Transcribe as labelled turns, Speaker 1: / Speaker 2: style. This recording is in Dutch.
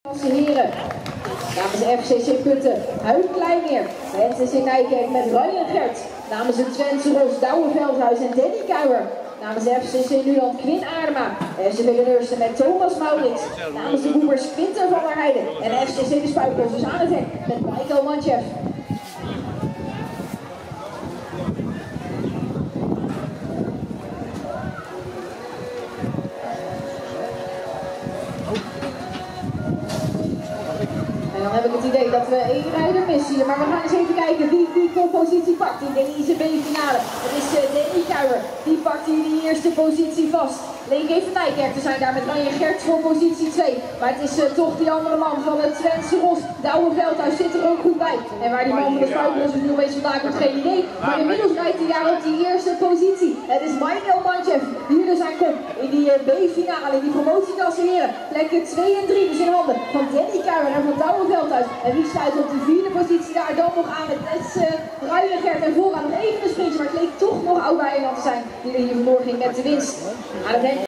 Speaker 1: Heren, namens FCC Putten, Huid Kleinmeer, FCC Nijkerk met Ryan Gert, namens het Twentse Ros, Douwe Veldhuis en Danny Kuijer, namens FCC Nuland Quinn Aarma, FCC Leursen met Thomas Maurits, namens de Boemers Quinten van der Heijden en FCC de Spuikers dus aan het hek met Michael Manchef. En dan heb ik het idee dat we één rijder missen, maar we gaan eens even kijken wie die positie pakt in deze B-finale. Het is Danny Kuijer, die pakt hier die eerste positie vast. Leek even Nijkerk te zijn daar met Ryan Gert voor positie 2. Maar het is toch die andere man van het Twentse Ros, Douwe Veldhuis zit er ook goed bij. En waar die man van de Spuikers nu opeens vandaan komt, geen idee. Maar inmiddels rijdt hij daar op die eerste positie. Het is Michael Manchef, hier dus aan komt in die B-finale, in die promotieklasse heren. Plekken 2 en 3 dus in handen van Danny Kuijer en van Douwe Veldhuis. En wie sluit op de 4e positie daar dan nog aan? Het is Ryan Gert en vooraan nog even een sprintje, maar het leek toch nog oud bij Nederland te zijn die er hier vandoor ging met de winst.